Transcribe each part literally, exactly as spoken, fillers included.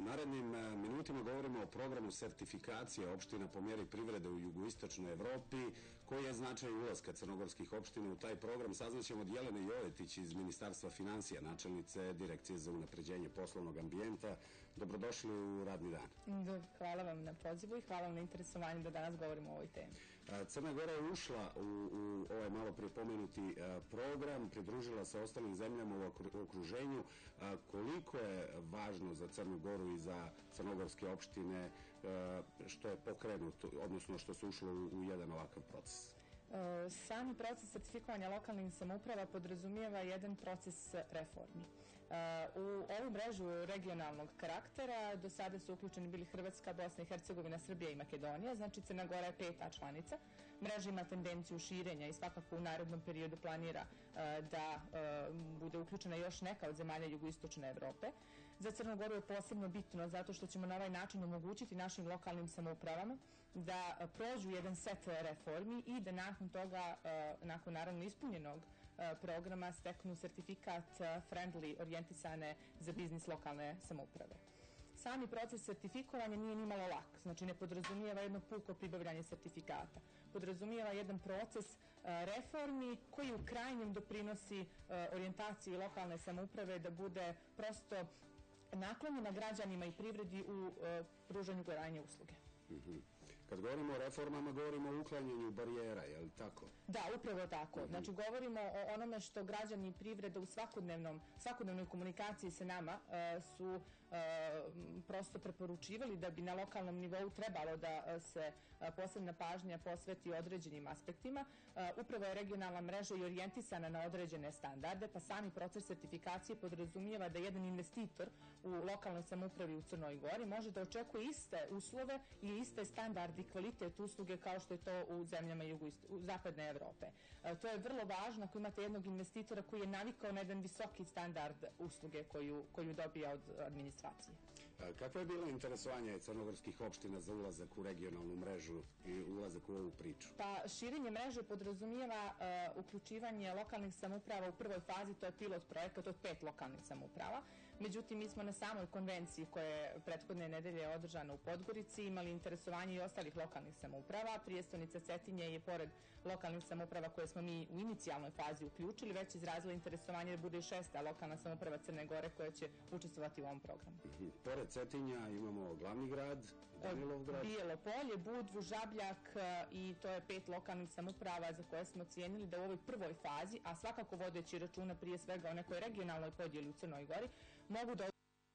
narednim minutima govorimo o programu sertifikacije opština po mjeri privrede u jugoistočnoj Evropi, koji je značaj ulaska crnogorskih opština u taj program. Saznaćemo od Jelene Jovetić iz Ministarstva financija, načelnice Direkcije za unapređenje poslovnog ambijenta. Dobrodošli u radni dan. Hvala vam na pozivu i hvala vam na interesovanju da danas govorimo o ovoj temi. Crna Gora je ušla u, u ovaj malo prije pomenuti program, pridružila se ostalim zemljama u okruženju. Koliko je važno za Crnu Goru i za crnogorske opštine što je pokrenuto, odnosno što se ušlo u jedan ovakav proces? Sami proces sertifikovanja lokalnih samouprava podrazumijeva jedan proces reformi. U ovu mrežu regionalnog karaktera do sada su uključeni bili Hrvatska, Bosna i Hercegovina, Srbija i Makedonija, znači Crna Gora je peta članica. Mreža ima tendenciju širenja i svakako u narednom periodu planira da bude uključena još neka od zemalja jugoistočne Evrope. Za Crnu Goru je posebno bitno zato što ćemo na ovaj način omogućiti našim lokalnim samoupravama da prođu jedan set reformi i da nakon toga, nakon naravno ispunjenog programa, steknu sertifikat friendly orijentisane za biznis lokalne samouprave. Sami proces sertifikovanja nije nimalo lak, znači ne podrazumijeva jedno puko pribavljanje sertifikata. Podrazumijeva jedan proces reformi koji u krajnjem doprinosi orijentaciji lokalne samouprave da bude prosto naklonjena građanima i privredi u pružanju krajnje usluge. Kad govorimo o reformama, govorimo o uklanjanju barijera, je li tako? Da, upravo tako. Znači, govorimo o onome što građani i privreda u svakodnevnom, svakodnevnoj komunikaciji sa nama su prosto preporučivali da bi na lokalnom nivou trebalo da se posebna pažnja posveti određenim aspektima. Upravo je regionalna mreža i orijentisana na određene standarde, pa sami proces sertifikacije podrazumijeva da jedan investitor u lokalnoj samoupravi u Crnoj Gori može da očekuje iste uslove i iste standarde i kvalitet usluge kao što je to u zemljama zapadne Evrope. To je vrlo važno ako imate jednog investitora koji je navikao na jedan visoki standard usluge koju, koju dobija od administracije. Kako je bilo interesovanje crnogorskih opština za ulazak u regionalnu mrežu i ulazak u ovu priču? Pa širenje mreže podrazumijeva uh, uključivanje lokalnih samouprava u prvoj fazi, to je pilot projekat od pet lokalnih samouprava. Međutim, mi smo na samoj konvenciji koja je prethodne nedelje održana u Podgorici imali interesovanje i ostalih lokalnih samouprava. Prijestolnica Cetinje je pored lokalnih samouprava koje smo mi u inicijalnoj fazi uključili već izrazila interesovanje da bude i šesta lokalna samouprava Crne Gore koja će učestvovati u ovom programu. Pored Cetinja imamo glavni grad, Danilovgrad, Bijelo Polje, Budvu, Žabljak i to je pet lokalnih samouprava za koje smo cijenili da u ovoj prvoj fazi, a svakako vodeći računa prije svega o nekoj regionalnoj podjeli u Crnoj Gori, mogu da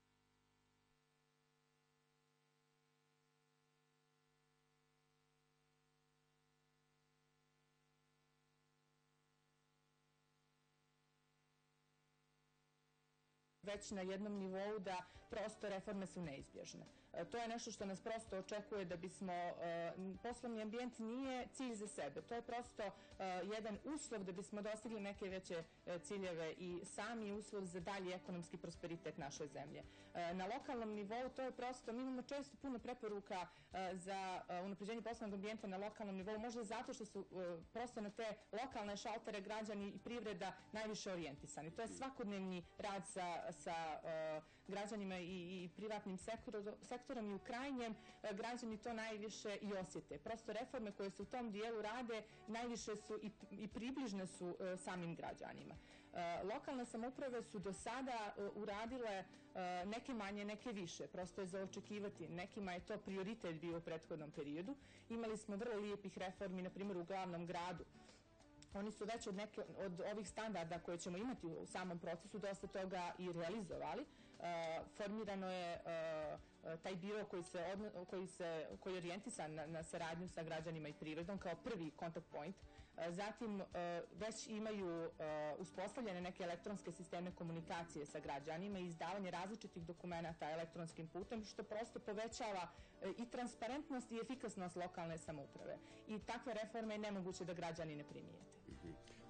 već na jednom nivou da prosto reforme su neizbježne. To je nešto što nas prosto očekuje da bismo, poslovni ambijent nije cilj za sebe, to je prosto jedan uslov da bismo dostigli neke veće ciljeve i sami uslov za dalji ekonomski prosperitet naše zemlje. Na lokalnom nivou to je prosto, mi imamo često puno preporuka za unapređenje poslovnog ambijenta na lokalnom nivou, možda zato što su prosto na te lokalne šaltere građani i privreda najviše orijentisani. To je svakodnevni rad sa sa uh, građanima i, i privatnim sektor, sektorom i u krajnjem uh, građani to najviše i osjete. Prosto reforme koje se u tom dijelu rade najviše su i, i približne su uh, samim građanima. Uh, lokalne samouprave su do sada uh, uradile uh, neke manje, neke više. Prosto je za očekivati. Nekima je to prioritet bio u prethodnom periodu. Imali smo vrlo lijepih reformi, na primjer u glavnom gradu. Oni su već od, neke, od ovih standarda koje ćemo imati u samom procesu dosta toga i realizovali. Uh, formirano je uh, taj biro koji se, odno, koji se koji je orijentisan na, na saradnju sa građanima i privredom kao prvi contact point. Uh, zatim uh, već imaju uh, uspostavljene neke elektronske sisteme komunikacije sa građanima i izdavanje različitih dokumenata elektronskim putem, što prosto povećava uh, i transparentnost i efikasnost lokalne samouprave. I takve reforme je nemoguće da građani ne primijete.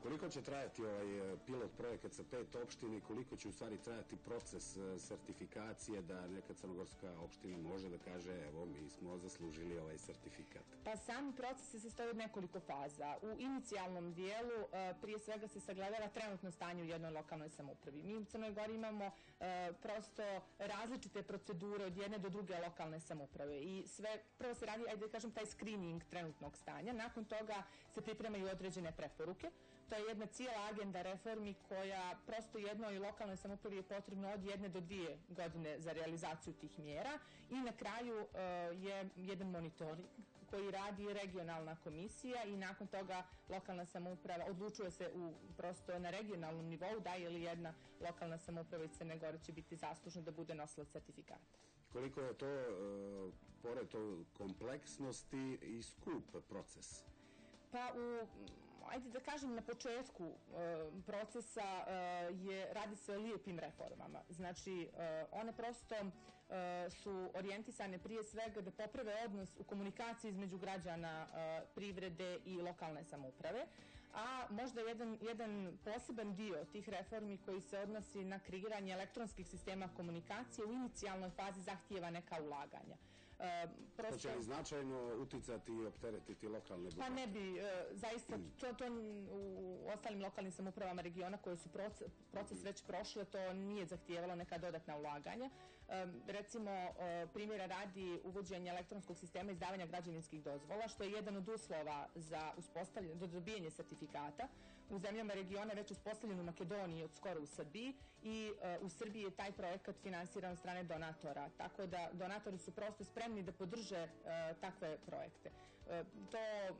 Koliko će trajati ovaj pilot projekat sa pet opština i koliko će u stvari trajati proces sertifikacije da neka crnogorska opština može da kaže evo mi smo zaslužili ovaj sertifikat? Pa sami proces se sastoji od nekoliko faza. U inicijalnom dijelu prije svega se sagledava trenutno stanje u jednoj lokalnoj samoupravi. Mi u Crnoj Gori imamo prosto različite procedure od jedne do druge lokalne samouprave i sve, prvo se radi, ajde da kažem, taj screening trenutnog stanja, nakon toga se pripremaju određene preporuke. To je jedna cijela agenda reformi koja prosto jednoj lokalnoj samoupravi je potrebno od jedne do dvije godine za realizaciju tih mjera i na kraju uh, je jedan monitoring koji radi regionalna komisija i nakon toga lokalna samouprava odlučuje se u, prosto na regionalnom nivou da je li jedna lokalna samouprava iz Crne Gore će biti zaslužna da bude nosilac sertifikata. Koliko je to, uh, pored to kompleksnosti i skup proces? Pa u, ajde da kažem, na početku e, procesa e, je, radi se o lijepim reformama. Znači, e, one prosto e, su orijentisane prije svega da poprave odnos u komunikaciji između građana, e, privrede i lokalne samouprave. A možda jedan, jedan poseban dio tih reformi koji se odnosi na kreiranje elektronskih sistema komunikacije u inicijalnoj fazi zahtijeva neka ulaganja. Prosto, to će li značajno uticati i opteretiti lokalne budžete? Pa ne bi, zaista, to, to u ostalim lokalnim samoupravama regiona koje su proces, proces već prošle, to nije zahtijevalo neka dodatna ulaganja. Recimo, primjera radi uvođenja elektronskog sistema izdavanja građevinskih dozvola, što je jedan od uslova za uspostavljanje, do dobijanje sertifikata. U zemljama regiona već uspostavljen u Makedoniji, od skoro u Srbiji i uh, u Srbiji je taj projekat finansiran od strane donatora, tako da donatori su prosto spremni da podrže uh, takve projekte. Uh, to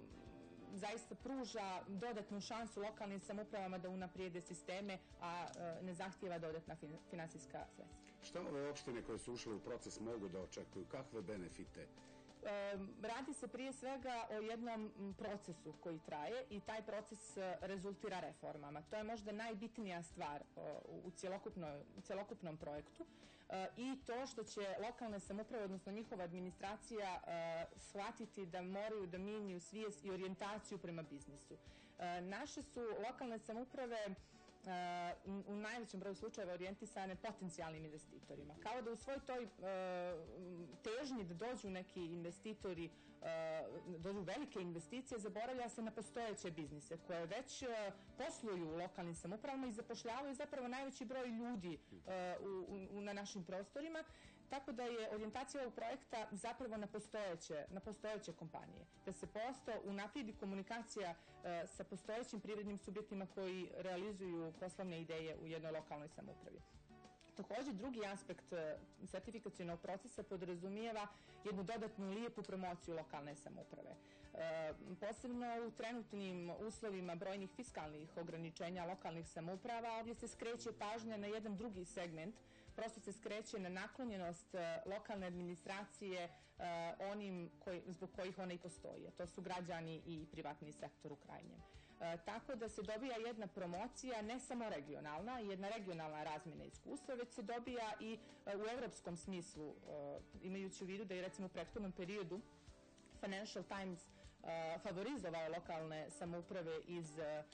zaista pruža dodatnu šansu lokalnim samoupravama da unaprijede sisteme, a uh, ne zahtijeva dodatna fin finansijska sredstva. Šta ove opštine koje su ušle u proces mogu da očekuju? Kakve benefite? Radi se prije svega o jednom procesu koji traje i taj proces rezultira reformama. To je možda najbitnija stvar u cjelokupnom projektu i to što će lokalne samouprave, odnosno njihova administracija, shvatiti da moraju da mijenjaju svijest i orijentaciju prema biznisu. Naše su lokalne samouprave u najvećem broju slučajeva orijentisane potencijalnim investitorima. Kao da u svoj toj težnji da dođu neki investitori, dođu velike investicije, zaboravlja se na postojeće biznise koje već posluju u lokalnim samoupravama i zapošljavaju zapravo najveći broj ljudi u, u, na našim prostorima. Tako da je orijentacija ovog projekta zapravo na postojeće, na postojeće kompanije. Da se prosto unaprijedi komunikacija e, sa postojećim privrednim subjektima koji realizuju poslovne ideje u jednoj lokalnoj samoupravi. Također, drugi aspekt sertifikacionog procesa podrazumijeva jednu dodatnu lijepu promociju lokalne samouprave. E, posebno u trenutnim uslovima brojnih fiskalnih ograničenja lokalnih samouprava, ovdje se skreće pažnja na jedan drugi segment, prosto se skreće na naklonjenost lokalne administracije e, onim koji, zbog kojih ona i postoji. To su građani i privatni sektor u krajnjem. E, tako da se dobija jedna promocija, ne samo regionalna, jedna regionalna razmjena iskustva, već se dobija i e, u evropskom smislu, e, imajući u vidu da je recimo u prethodnom periodu Financial Times uh, favorizovao lokalne samouprave iz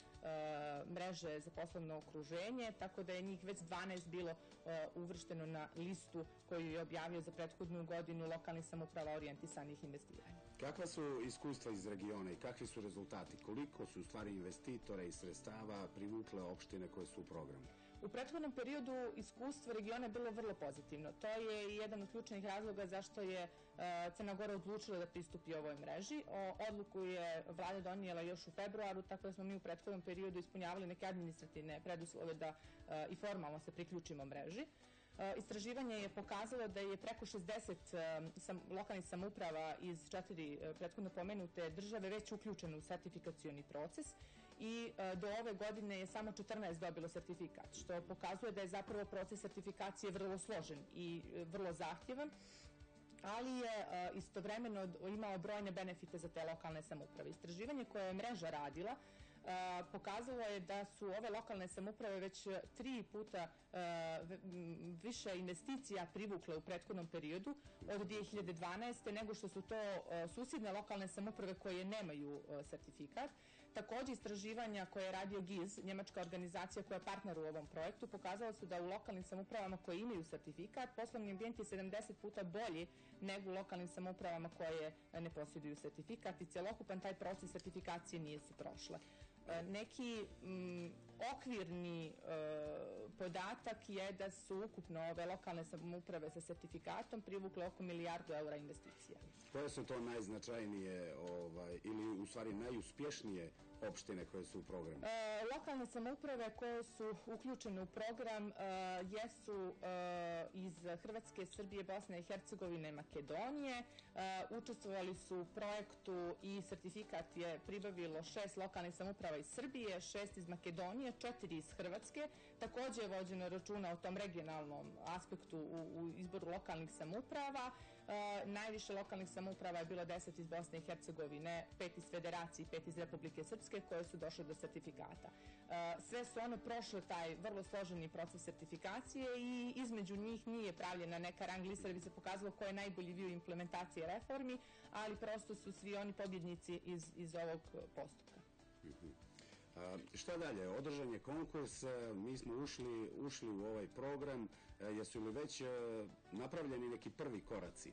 uh, mreže za poslovno okruženje, tako da je njih već dvanaest bilo uh, uvršteno na listu koju je objavio za prethodnu godinu lokalnih samouprava orijentisanih investiranja. Kakva su iskustva iz regiona i kakvi su rezultati? Koliko su u stvari investitora i sredstava privukle opštine koje su u programu? U prethodnom periodu iskustvo regiona je bilo vrlo pozitivno. To je jedan od ključnih razloga zašto je uh, Crna Gora odlučila da pristupi ovoj mreži. O, odluku je vlada donijela još u februaru, tako da smo mi u prethodnom periodu ispunjavali neke administrativne preduslove da uh, i formalno se priključimo mreži. Uh, istraživanje je pokazalo da je preko šezdeset uh, sam, lokalnih samouprava iz četiri uh, prethodno pomenute države već uključeno u sertifikacioni proces i uh, do ove godine je samo četrnaest dobilo sertifikat, što pokazuje da je zapravo proces sertifikacije vrlo složen i uh, vrlo zahtjevan, ali je uh, istovremeno imao brojne benefite za te lokalne samouprave. Istraživanje koje je mreža radila Uh, pokazalo je da su ove lokalne samouprave već tri puta uh, više investicija privukle u prethodnom periodu od dvije hiljade dvanaeste nego što su to uh, susjedne lokalne samouprave koje nemaju uh, sertifikat. Takođe, istraživanja koje je radio G I Z, njemačka organizacija koja je partner u ovom projektu, pokazala su da u lokalnim samoupravama koje imaju sertifikat, poslovni ambijent je sedamdeset puta bolji nego u lokalnim samoupravama koje ne posjeduju sertifikat i cjelokupan taj proces sertifikacije nije se prošle. Neki m, okvirni e, podatak je da su ukupno ove lokalne samouprave sa sertifikatom privukle oko milijardu eura investicija. Koje su to najznačajnije ovaj, ili u stvari najuspješnije opštine koje su u programu? E, lokalne samouprave koje su uključene u program e, jesu e, iz Hrvatske, Srbije, Bosne i Hercegovine, Makedonije. E, učestvovali su u projektu i sertifikat je pribavilo šest lokalnih samouprava iz Srbije, šest iz Makedonije, četiri iz Hrvatske. Takođe je vođeno računa o tom regionalnom aspektu u, u izboru lokalnih samouprava. E, najviše lokalnih samouprava je bilo deset iz Bosne i Hercegovine, pet iz Federacije i pet iz Republike Srpske, koje su došle do sertifikata. E, sve su one prošle taj vrlo složeni proces sertifikacije i između njih nije pravljena neka rang lista da bi se pokazalo ko je najbolji bio implementacije reformi, ali prosto su svi oni pobjednici iz, iz ovog postupka. Mm-hmm. A, šta dalje? Održan je konkurs, mi smo ušli, ušli u ovaj program, jesu li već napravljeni neki prvi koraci?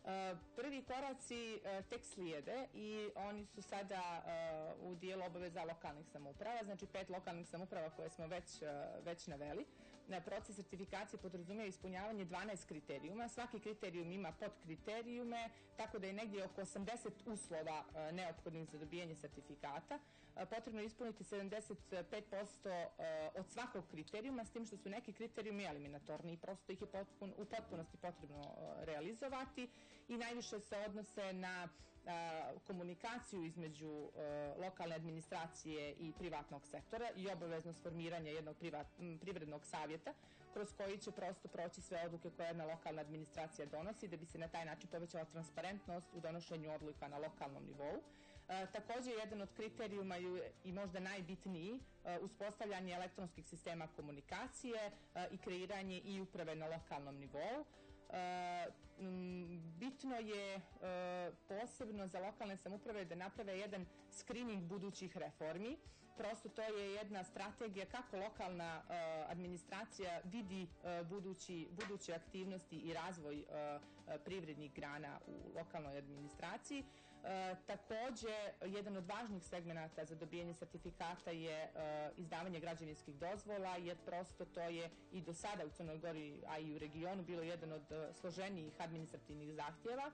Prvi koraci tek slijede i oni su sada u dijelu obaveza lokalnih samouprava, znači pet lokalnih samouprava koje smo već, već naveli. Proces sertifikacije podrazumijeva ispunjavanje dvanaest kriterijuma. Svaki kriterijum ima podkriterijume, tako da je negdje oko osamdeset uslova neophodnih za dobijanje sertifikata. Potrebno je ispuniti sedamdeset pet posto od svakog kriterijuma, s tim što su neki kriterijumi eliminatorni i prosto ih je potpun, u potpunosti potrebno realizovati i najviše se odnose na a, komunikaciju između a, lokalne administracije i privatnog sektora i obaveznost formiranja jednog privat, m, privrednog savjeta kroz koji će prosto proći sve odluke koje jedna lokalna administracija donosi da bi se na taj način povećala transparentnost u donošenju odluka na lokalnom nivou. E, takođe, jedan od kriterijuma je i možda najbitniji e, uspostavljanje elektronskih sistema komunikacije e, i kreiranje i uprave na lokalnom nivou. E, m, bitno je e, posebno za lokalne samouprave da naprave jedan screening budućih reformi. Prosto to je jedna strategija kako lokalna uh, administracija vidi uh, budući, buduće aktivnosti i razvoj uh, privrednih grana u lokalnoj administraciji. Uh, takođe, jedan od važnih segmenata za dobijanje sertifikata je uh, izdavanje građevinskih dozvola, jer prosto to je i do sada u Crnoj Gori, a i u regionu, bilo jedan od uh, složenijih administrativnih zahtjeva.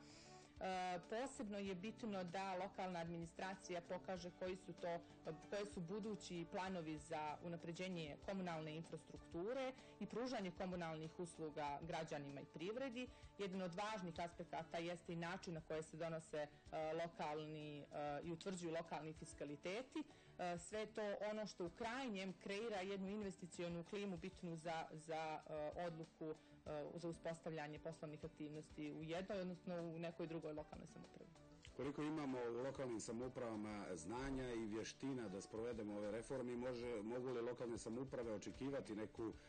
E, posebno je bitno da lokalna administracija pokaže koji su to, koje su budući planovi za unapređenje komunalne infrastrukture i pružanje komunalnih usluga građanima i privredi. Jedan od važnih aspekata jeste i način na koje se donose e, lokalni e, i utvrđuju lokalni fiskaliteti. E, sve to ono što u krajnjem kreira jednu investicionu klimu bitnu za, za e, odluku za uspostavljanje poslovnih aktivnosti u jednoj, odnosno u nekoj drugoj lokalnoj samoupravi. Koliko imamo u lokalnim samoupravama znanja i vještina da sprovedemo ove reforme, može, mogu li lokalne samouprave očekivati neku uh,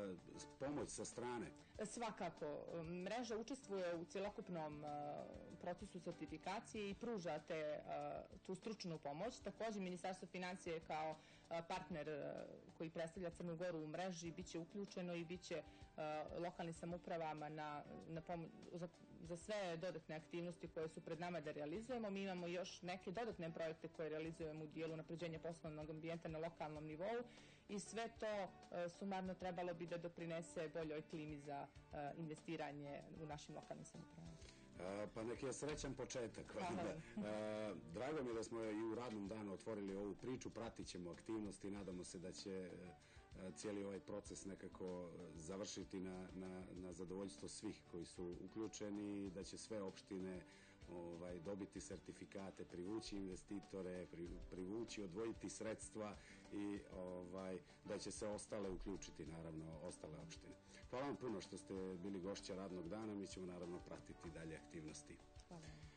pomoć sa strane? Svakako. Mreža učestvuje u cjelokupnom uh, procesu sertifikacije i pruža te, uh, tu stručnu pomoć. Također, Ministarstvo financije kao uh, partner uh, koji predstavlja Crnu Goru u mreži biće uključeno i biće uh, lokalnim samoupravama na, na pomoć, za, za sve dodatne aktivnosti koje su pred nama da realizujemo. Mi imamo još neke dodatne projekte koje realizujemo u dijelu unapređenja poslovnog ambijenta na lokalnom nivou i sve to uh, sumarno trebalo bi da doprinese boljoj klimi za uh, investiranje u našim lokalnim samoupravama. Pa nek je srećan početak. Drago mi je da smo i u radnom danu otvorili ovu priču, pratit ćemo aktivnosti, nadamo se da će cijeli ovaj proces nekako završiti na, na, na zadovoljstvo svih koji su uključeni i da će sve opštine ovaj, dobiti sertifikate, privući investitore, privući, odvojiti sredstva i ovaj, da će se ostale uključiti, naravno, ostale opštine. Hvala vam puno što ste bili gošća radnog dana, mi ćemo naravno pratiti dalje aktivnosti. Hvala.